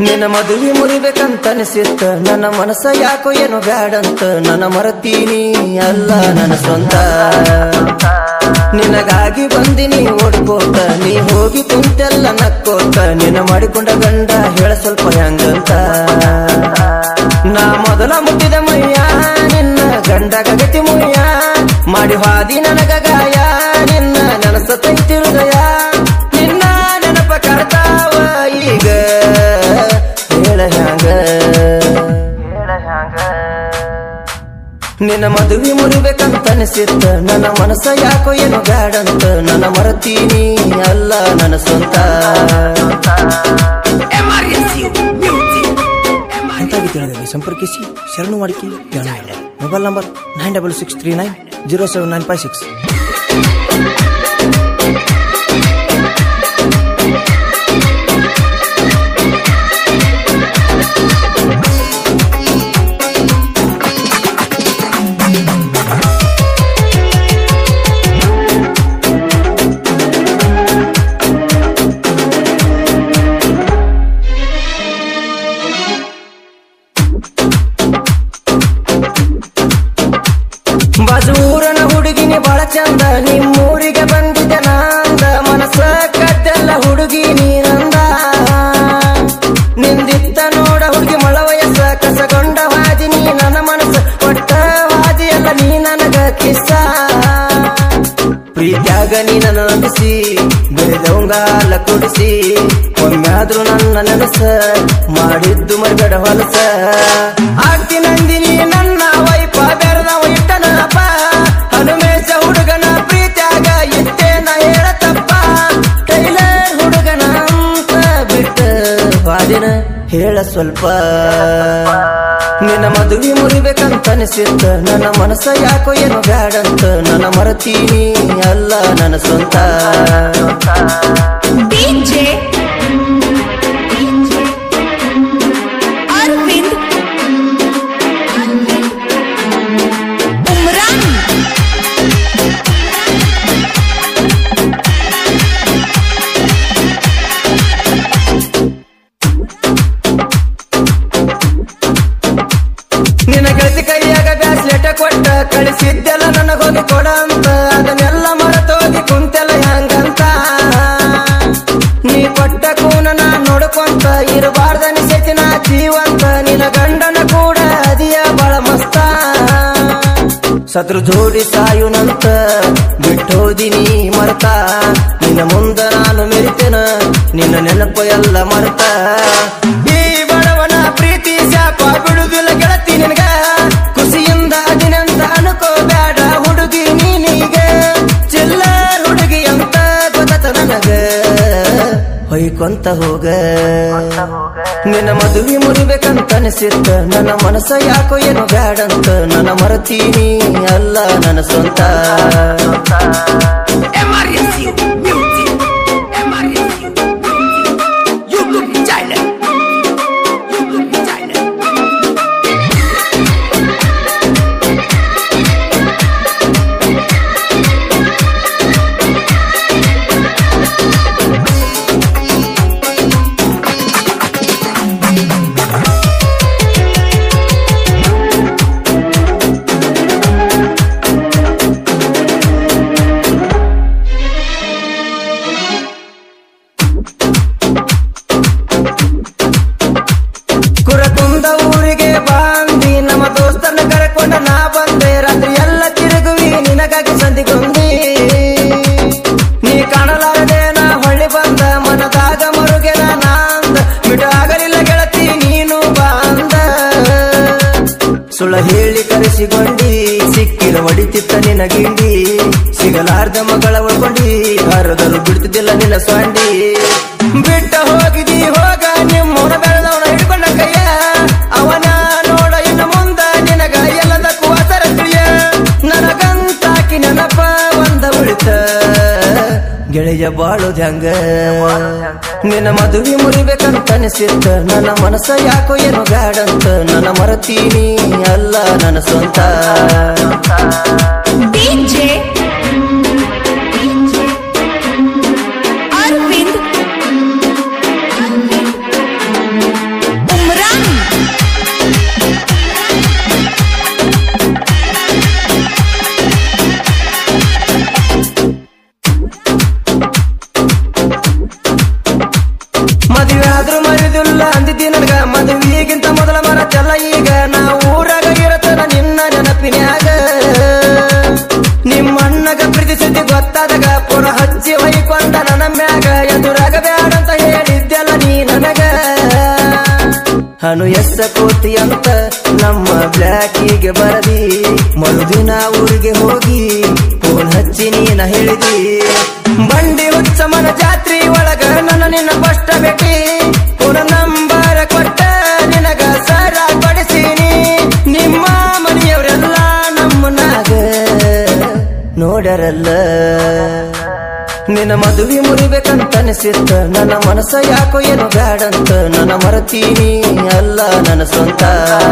ನಿನ್ನ ಮದುವೆ ಮುರಿಬೇಕಂತನಿಸಿತ್ತ ನನ್ನ ಮನಸ್ಸ ಯಾಕೋ ಏನು ಬ್ಯಾಡಂತ ನನ್ನ ಮರತೀನಿ ಅಲ್ಲ ನನ್ನ ಸ್ವಂತ ನಿನಗಾಗಿ ಬಂದಿನಿ ಓಡ್ಕೋತ ನೀ ಹೋಗಿ ಕುಂತೆಲ್ಲ ನಕ್ಕೋತ ನಿನ್ನ ಮಾಡಿಕೊಂಡ ಗಂಡ ಹೇಳ ಸ್ವಲ್ಪ ಹೆಂಗಂತ ನಾ ಮೊದಲ ಮುಟ್ಟಿದ ಮೈಯ ನಿನ್ನ ಗಂಡ ಗಗತಿ ಮುಯ್ಯ ಮಾಡಿ ಹಾದಿ ನನಗ ಗಾಯ ನಿನ್ನ ನೆನಸತೈತಿ ಹೃದಯ ನಿನ್ನ ನೆನಪ ಕಾಡ್ತಾವ ಈಗ ಹೇಳ ಹ್ಯಾಂಗ ನಿನ್ನ ಮದುವೆ ಮುರಿಬೇಕಂತನಿಸಿತ್ತ ನನ್ನ ಮನಸ್ಸ ಯಾಕೋ ಏನು ಬ್ಯಾಡಂತ ನನ್ನ ಮರತೀನಿ ಅಲ್ಲ ನನ್ನ ಸ್ವಂತ ಸಂಪರ್ಕಿಸಿ ಶರಣು ಮಾಡಿಕೆ ಮೊಬೈಲ್ ನಂಬರ್ 9669079556. ಬಾಜೂರನ ಹುಡುಗಿನಿ ಬಾಳ ಚಂದ ನಿಮ್ಮೂರಿಗೆ ಬಂದಿದ್ದೆ ನಂದ ಮನಸ್ಸ ಕದ್ದೆಲ್ಲ ಹುಡುಗಿ ನೀನಂದ ನಿಂದಿತ್ತ ನೋಡ ಹುಡುಗಿ ಮಳ ವಯಸ್ಸ ಕಸಗೊಂಡ ಹಾದಿ ನೀ ನನ್ನ ಮನಸ್ಸ ಒಟ್ಟ ಹಾದಿ ಎಲ್ಲ ನೀ ನನಗ ಕಿಸ್ಸ ಪ್ರೀತ್ಯಾಗ ನೀ ನನ್ನ ನಂಬಿಸಿ ಬೆಳೆದವಂಗಾಲ ಕುಡಿಸಿ ಒಮ್ಮ್ಯಾದ್ರೂ ನನ್ನ ನೆನಸ ಮಾಡಿದ್ದು ಮರಗಡ ಹೊಲಸ ಆಗ್ತಿ ನಂದಿನಿ ನನ್ನ ವೈಪ ಬೆರೆದವ ಇಟ್ಟನಪ್ಪ ಹನುಮೇಶ ಹುಡುಗನ ಪ್ರೀತ್ಯಾಗ ಇತ್ತೇನ ಹೇಳತಪ್ಪ ಟೈಲರ್ ಹುಡುಗನ ಅಂತ ಬಿಟ್ಟ ವಾದಿನ ಹೇಳ ಸ್ವಲ್ಪ ನಿನ್ನ ಮದುವೆ ಮುರಿಬೇಕಂತನಿಸಿತ್ತ ನನ್ನ ಮನಸ್ಸ ಯಾಕೋ ಏನು ಬ್ಯಾಡಂತ ನನ್ನ ಮರತೀನಿ ಅಲ್ಲ ನನ್ನ ಸ್ವಂತ ನಿನ್ನ ಗೆಳತಿ ಕೈಯಾಗ ಬ್ಯಾಸ್ಲೆಟ ಕೊಟ್ಟ ಕಳಿಸಿದ್ದೆಲ್ಲ ನನಗೋಗಿ ಕೊಡಂತ ಅದನ್ನೆಲ್ಲ ಮರೆತೋಗಿ ಕುಂತೆಲ್ಲ ಹ್ಯಾಂಗಂತ ನೀ ಕೊಟ್ಟ ಕೂನ ನಾ ನೋಡ್ಕೊಂತ ಇರಬಾರ್ದ ನಿಸೆತಿನ ಜೀವಂತ ನಿನ್ನ ಗಂಡನ ಕೂಡ ಅದಿಯ ಬಾಳ ಮಸ್ತ ಸತ್ರು ಜೋಡಿ ಸಾಯುನಂತ ಬಿಟ್ಟೋದಿನಿ ಮರ್ತ ನಿನ್ನ ಮುಂದ ನಾನು ಮೆರಿತೇನ ನಿನ್ನ ನೆನಪು ಎಲ್ಲ ಮರ್ತ ಈ ಬಡವನ ಪ್ರೀತಿ ಶಾಪ ಬಿಡುದಿಲ್ಲ ಗೆಳತಿ ನಿನಗ ಖುಷಿಯಿಂದ ದಿನಂತ ಅನ್ಕೋಬೇಡ ಹುಡುಗಿ ನೀನೀಗ ಚಿಲ್ಲರ್ ಹುಡುಗಿ ಅಂತ ಗೊತ್ತ ನನಗ ಹೊಯ್ಕೊಂತ ಹೋಗ ನಿನ್ನ ಮದುವೆ ಮುರಿಬೇಕಂತನಿಸಿತ್ತ ನನ್ನ ಮನಸ್ಸ ಯಾಕೋ ಏನು ಬ್ಯಾಡಂತ ನನ್ನ ಮರತೀನಿ ಅಲ್ಲ ನನ್ನ ಸ್ವಂತ ಕುರಕುಂದ ಊರಿಗೆ ಬಾಂದಿ ನಮ್ಮ ದೋಸ್ತನ ಕರೆಕೊಂಡ ನಾ ಬಂದೆ ರಾತ್ರಿ ಎಲ್ಲ ತಿರುಗುವಿ ನಿನಗಾಗಿ ಸಂಧಿಗೊಂದಿ ನೀ ಕಾಣಲಾರದೆ ನಾ ಹೊಳ್ಳಿ ಬಂದ ಮನದಾಗ ಮರುಗೆನ ನಾಂದ ಬಿಡಾಗಲಿಲ್ಲ ಗೆಳತಿ ನೀನು ಬಾಂದ ಸುಳ್ಳ ಹೇಳಿ ಕರೆಸಿಕೊಂಡಿ ಸಿಕ್ಕಿರ ಹೊಡಿತಿತ್ತ ನಿನ್ನ ಗಿಂಡಿ ಸಿಗಲಾರ್ದ ಮಗಳ ಉಳ್ಕೊಂಡಿ ಹರದರು ಬಿಡ್ತಿದ್ದಿಲ್ಲ ನಿನ್ನ ಸ್ವಂಡಿ ಬಿಟ್ಟ ಹೋಗಿದಿ ಹೋಗ ನಿಮ್ಮವನ ಬೆಳೆದವನ ಹಿಡ್ಕೊಂಡ ಕೈಯ ಅವನ ನೋಡ ಇನ್ನು ಮುಂದ ನಿನಗ ಎಲ್ಲದಕ್ಕೂ ಆಸರ ತಿಳಿಯ ನನಗಂತಾಕಿ ನೆನಪ ಒಂದ ಉಳಿತ ಗೆಳೆಯ ಬಾಳುದ ಹಂಗ ನಿನ್ನ ಮದುವೆ ಮುರಿಬೇಕಂತನಿಸಿತ್ತ ನನ್ನ ಮನಸ್ಸ ಯಾಕೋ ಏನು ಬ್ಯಾಡಂತ ನನ್ನ ಮರತೀನಿ ಅಲ್ಲ ನನ್ನ ಸ್ವಂತ ಹಚ್ಚಿ ಹೊಯ್ಕೊಂಡ ನನ್ನ ಮ್ಯಾಗ ಎದುರಾಗ ಬ್ಯಾಡಂತ ಹೇಳಿದ್ದೆಲ್ಲ ನೀ ನನಗ ಹನು ಎಸ್ಸ ಕೋತಿ ಅಂತ ನಮ್ಮ ಬ್ಲ್ಯಾಕಿಗೆ ಬರದಿ ಮರುದಿನ ಊರಿಗೆ ಹೋಗಿ ಫೋನ್ ಹಚ್ಚಿ ನೀನ ಹೇಳಿದಿ ಬಂಡಿ ಹುಚ್ಚಮ್ಮನ ಜಾತ್ರಿ ಒಳಗ ನನ್ನ ನಿನ್ನ ಫಸ್ಟ್ ಭೇಟಿ ಫೋನ್ ನಂಬರ್ ಕೊಟ್ಟ ನಿನಗ ಸರ ಕೊಡಿಸೀನಿ ನಿಮ್ಮ ಮನೆಯವರೆಲ್ಲ ನಮ್ಮನಾಗ ನೋಡರಲ್ಲ ನಿನ್ನ ಮದುವೆ ಮುರಿಬೇಕಂತ ಅನಿಸಿತ್ತ ನನ್ನ ಮನಸ್ಸ ಯಾಕೋ ಏನು ಬ್ಯಾಡಂತ ನನ್ನ ಮರತೀನಿ ಅಲ್ಲ ನನ್ನ ಸ್ವಂತ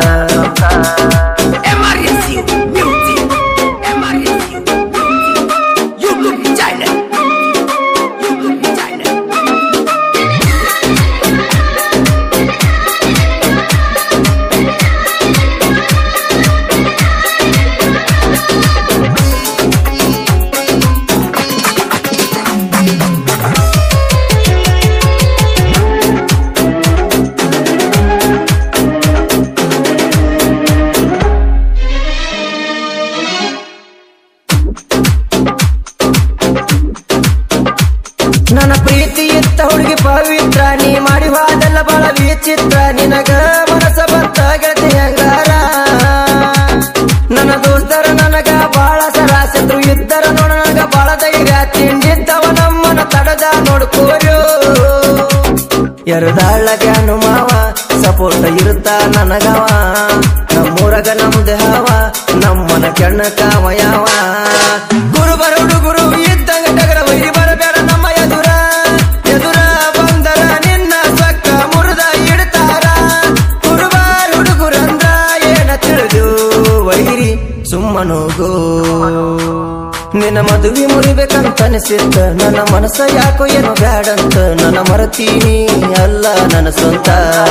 ನನ್ನ ಪ್ರೀತಿ ಇತ್ತ ಹುಡುಗಿ ಪವಿತ್ರ ನೀ ಮಾಡಿ ಹೋದೆಲ್ಲ ಬಹಳ ವಿಚಿತ್ರ ನಿನಗ ಮನಸ ಬಂತ ಗೆಳತಿ ಹೆಂಗಾರ ನನ್ನ ದೋಸ್ತರ ನನಗ ಬಾಳ ಸರ ಶತ್ರು ಇದ್ದರ ನೋಡ ನನಗ ಬಾಳ ಧೈರ್ಯ ತಿಂಡಿದ್ದವ ನಮ್ಮನ ತಡದ ನೋಡ್ಕೋರು ಎರದಾಳ ಗ್ಯಾನು ಮಾವ ಸಪೋರ್ಟ್ ಇರುತ್ತ ನನಗವ ನಮ್ಮೂರಗ ನಮ್ದೆ ಹಾವ ನಮ್ಮನ ಕೆಣ್ಣ ಕಾವ ಯಾವ ಗುರು ಬರ ಹುಡುಗುರು ಇದ್ದಂಗ ಟಗರ ವೈರಿ ಬರಬೇಡ ನಮ್ಮ ಎದುರ ಬಂದರ ನಿನ್ನ ಸಕ್ಕ ಮುರಿದ ಇಡ್ತಾರ ಗುರುವಾರ ಹುಡುಗುರಂದ್ರ ಏನ ತಿಳಿದು ವೈರಿ ಸುಮ್ಮನೋಗೋ ನಿನ್ನ ಮದುವೆ ಮುರಿಬೇಕಂತ ಅನಿಸಿತ್ತ ನನ್ನ ಮನಸ್ಸ ಯಾಕೋ ಏನೋ ಬ್ಯಾಡಂತ ನನ್ನ ಮರತೀನಿ ಅಲ್ಲ ನನ್ನ ಸ್ವಂತ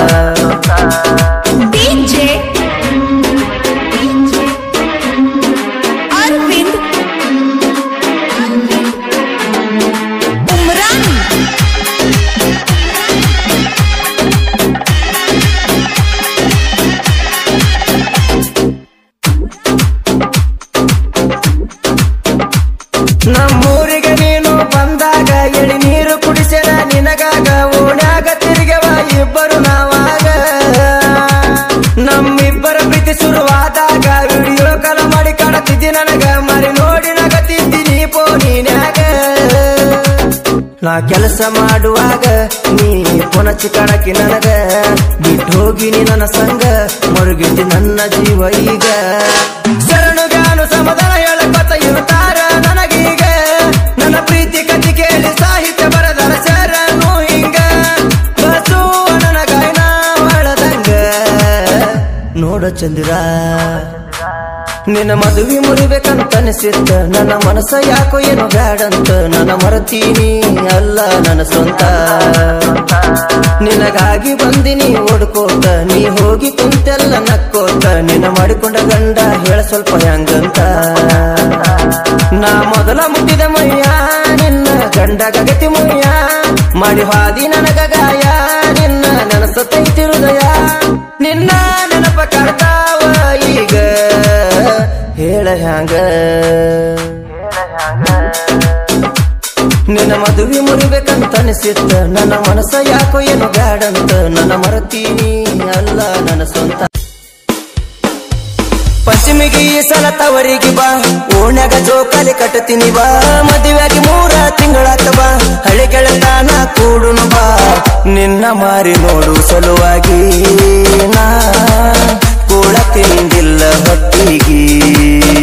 ನಮ್ಮೂರಿಗೆ ನೀನು ಬಂದಾಗ ಎಳಿ ನೀರು ಕುಡಿಸೆನ ನಿನಗಾಗ ಓಣ್ಯಾಗ ತಿರುಗವ ಇಬ್ಬರು ನಾವಾಗ ನಮ್ಮಿಬ್ಬರ ಪ್ರೀತಿ ಶುರುವಾದಾಗ ವಿಡಿಯೋ ಕಾಲ್ ಮಾಡಿ ಕಾಣತಿದ್ದಿ ನನಗ ಮರಿ ನೋಡಿ ನಗತಿದ್ದೀನಿ ಫೋನಿನ್ಯಾಗ ನಾ ಕೆಲಸ ಮಾಡುವಾಗ ನೀ ಪುನಚ್ಚಿ ಕಾಣಕಿ ನನಗ ಬಿಟ್ಟು ಹೋಗಿನಿ ನನ್ನ ಸಂಗ ಮರುಗಿದ್ದಿ ನನ್ನ ಜೀವ ಈಗ ಶರಣುಗಾನು ಸಮಾಧಾನ ಹೇಳಕೊತ ಇರುತ್ತಾರ ನನಗೀಗ ನನ್ನ ಪ್ರೀತಿ ಕಥೆ ಕೇಳಿ ಸಾಹಿತ್ಯ ಬರದರ ಶರಣು ಹಿಂಗ ಬಸವಣ್ಣನ ಗಾಯನ ಒಳದಂಗ ನೋಡ ಚಂದಿರ ನಿನ್ನ ಮದುವೆ ಮುರಿಬೇಕಂತ ಅನಿಸಿತ್ತ ನನ್ನ ಮನಸ್ಸ ಯಾಕೋ ಏನೋ ಬ್ಯಾಡಂತ ನನ್ನ ಮರತೀನಿ ಅಲ್ಲ ನನ್ನ ಸ್ವಂತ ನಿನಗಾಗಿ ಬಂದಿನಿ ಓಡ್ಕೋತ ನೀ ಹೋಗಿ ಕುಂತೆಲ್ಲ ನಕ್ಕೋತ ನಿನ್ನ ಮಾಡಿಕೊಂಡ ಗಂಡ ಹೇಳ ಸ್ವಲ್ಪ ಹೆಂಗಂತ ನಾ ಮೊದಲ ಮುಟ್ಟಿದ ಮೈಯ ನಿನ್ನ ಗಂಡ ಗಗತಿ ಮುಯ್ಯ ಮಾಡಿ ಹಾದಿ ನನಗ ಗಾಯ ನಿನ್ನ ನೆನಸತೈತಿ ಹೃದಯ ನಿನ್ನ ನೆನಪ ಕಾಡ್ತಾವ ಈಗ ಹೇಳ ಹ್ಯಾಂಗ ನಿನ್ನ ಮದುವೆ ಮುರಿಬೇಕಂತ ಅನಿಸಿತ್ತ ನನ್ನ ಮನಸ್ಸ ಯಾಕೋ ಏನೋ ಬ್ಯಾಡಂತ ನನ್ನ ಮರತೀನಿ ಅಲ್ಲ ನನ್ನ ಸ್ವಂತ ಪಶ್ಚಿಮಿಗೆ ಈ ಸಲ ತವರಿಗೆ ಬಾ ಓಣ್ಯಾಗ ಜೋಕಾಲಿ ಕಟ್ಟತೀನಿ ಬಾ ಮದುವೆಯಾಗಿ 3 ತಿಂಗಳಾತ ಬಾ ಹಳೆ ಗೆಳತಾನ ಕೂಡುನು ಬಾ ನಿನ್ನ ಮಾರಿ ನೋಡು ಸಲುವಾಗಿ ನಾ ಕೂಳ ತಿಂದಿಲ್ಲ ಹೊಟ್ಟಿಗೆ